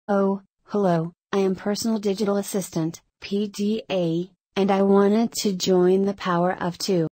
Oh, hello, I am Personal Digital Assistant, PDA, and I wanted to join the power of 2.